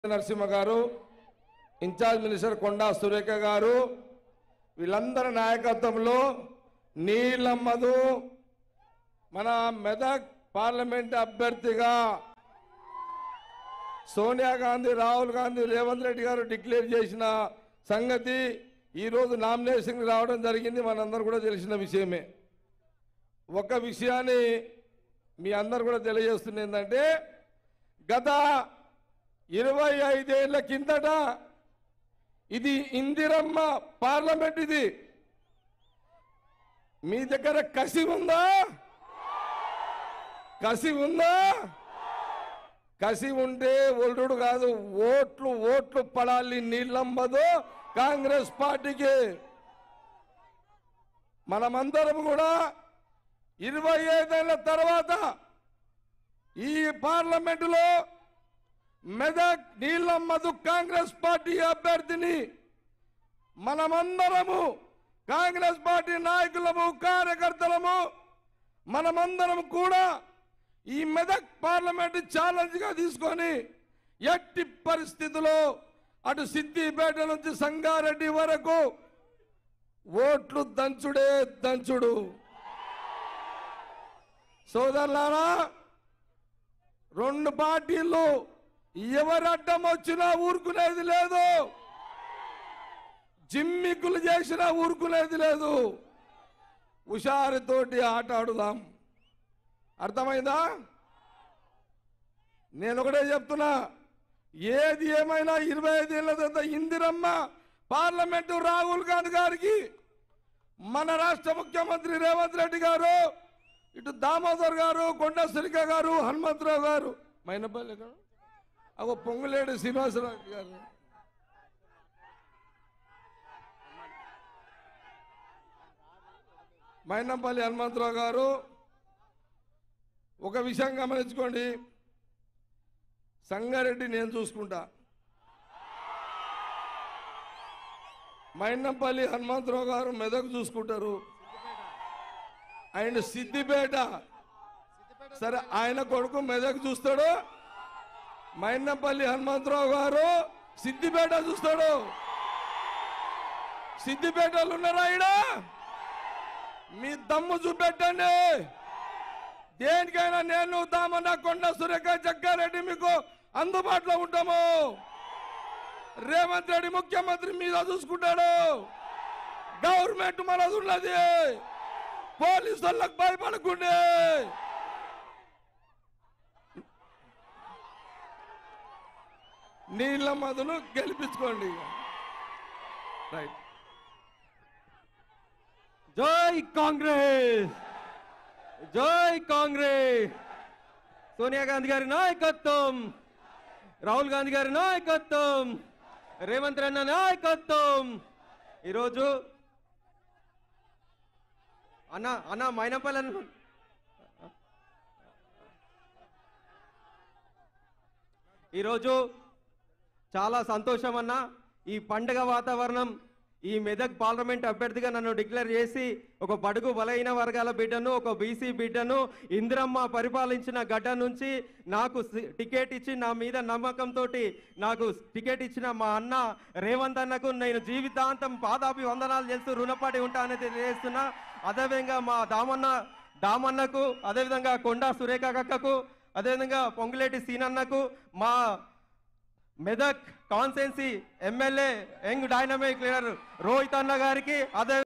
నరసింహ గారు, incharge minister Konda Surekha గారు, వీళ్ళందరి నాయకత్వంలో నీలమ్మదు మన మెదక్ పార్లమెంట్ అభ్యర్థిగా సోనియా గాంధీ, రాహుల్ గాంధీ, రేవంత్ రెడ్డి గారు డిక్లేర్ చేసిన సంగతి ఈరోజు నామినేషన్ రావడం జరిగింది. మనందరూ కూడా తెలిసిన విషయమే. ఒక విషయాన్ని మీ అందరు కూడా తెలియజేస్తుంది ఏంటంటే, గత 25 ఏళ్ల కిందట ఇది ఇందిరమ్మ పార్లమెంట్. ఇది మీ దగ్గర కసి ఉందా? కసి ఉందా? కసి ఉంటే ఒల్లుడు కాదు, ఓట్లు పడాలి. నీళ్ళమ్మదు కాంగ్రెస్ పార్టీకి. మనమందరం కూడా 25 ఏళ్ల తర్వాత ఈ పార్లమెంటులో మెదక్ నీలమ్మదు కాంగ్రెస్ పార్టీ అభ్యర్థిని మనమందరము, కాంగ్రెస్ పార్టీ నాయకులము, కార్యకర్తలము, మనమందరం కూడా ఈ మెదక్ పార్లమెంట్ ఛాలెంజ్ గా తీసుకొని ఎట్టి పరిస్థితుల్లో అటు సిద్దిపేట నుంచి సంగారెడ్డి వరకు ఓట్లు దంచుడే దంచుడు. సోదరులారా, రెండు పార్టీలు ఎవరు అడ్డం వచ్చినా ఊరుకునేది లేదు, జిమ్మికులు చేసినా ఊరుకునేది లేదు. హుషారుతోటి ఆట ఆడుదాం. అర్థమైందా? నేను ఒకటే చెప్తున్నా, ఏది ఏమైనా 25 ఏళ్ల తర్వాత ఇందిరమ్మ పార్లమెంటు రాహుల్ గాంధీ గారికి, మన రాష్ట్ర ముఖ్యమంత్రి రేవంత్ రెడ్డి గారు, ఇటు దామోదర్ గారు, కొండా సురేఖ గారు, హనుమంతరావు గారు, మైనపల్లి గారు, అగో పొంగులేడు శ్రీనివాసరావు గారు, మైనంపల్లి హనుమంతరావు గారు. ఒక విషయం గమనించుకోండి, సంగారెడ్డి నేను చూసుకుంటా, మైనంపల్లి హనుమంతరావు గారు మెదక్ చూసుకుంటారు, ఆయన సిద్దిపేట, సరే ఆయన కొడుకు మెదక్ చూస్తాడు, మైనంపల్లి హనుమంతరావు గారు సిద్దిపేట చూస్తాడు. సిద్దిపేటలు ఉన్నారా? ఈడ మీ దమ్ము చూపెట్టండి. దేనికైనా నేను, దామన్న, కొండ సురేఖ, జగ్గారెడ్డి మీకు అందుబాటులో ఉంటాము. రేవంత్ రెడ్డి ముఖ్యమంత్రి మీద చూసుకుంటాడు. గవర్నమెంట్ మనది ఉన్నది. పోలీసు వాళ్ళకు భయపడకుండే. నీలమ్మదును గెలిపించుకోండి. రైట్. జై కాంగ్రెస్, జై కాంగ్రెస్. సోనియా గాంధీ గారి నాయకత్వం, రాహుల్ గాంధీ గారి నాయకత్వం, రేవంత్ రెడ్డి నాయకత్వం. ఈరోజు అన్న మైనంపల్లి ఈరోజు చాలా సంతోషం అన్న. ఈ పండుగ వాతావరణం, ఈ మెదక్ పార్లమెంట్ అభ్యర్థిగా నన్ను డిక్లేర్ చేసి ఒక బడుగు బలహీన వర్గాల బిడ్డను, ఒక బీసీ బిడ్డను, ఇందిరమ్మ పరిపాలించిన గడ్డ నుంచి నాకు టికెట్ ఇచ్చి నా మీద నమ్మకంతో నాకు టికెట్ ఇచ్చిన మా అన్న రేవంత్ అన్నకు నేను జీవితాంతం పాదాభివందనాలు చేస్తూ రుణపడి ఉంటానని తెలియజేస్తున్నా. అదేవిధంగా మా దామన్నకు, అదేవిధంగా కొండా సురేఖ అక్కకు, అదేవిధంగా పొంగులేటి సీనన్నకు, మా Medak constituency MLA young dynamic leader Rohit అన్న గారికి, అదే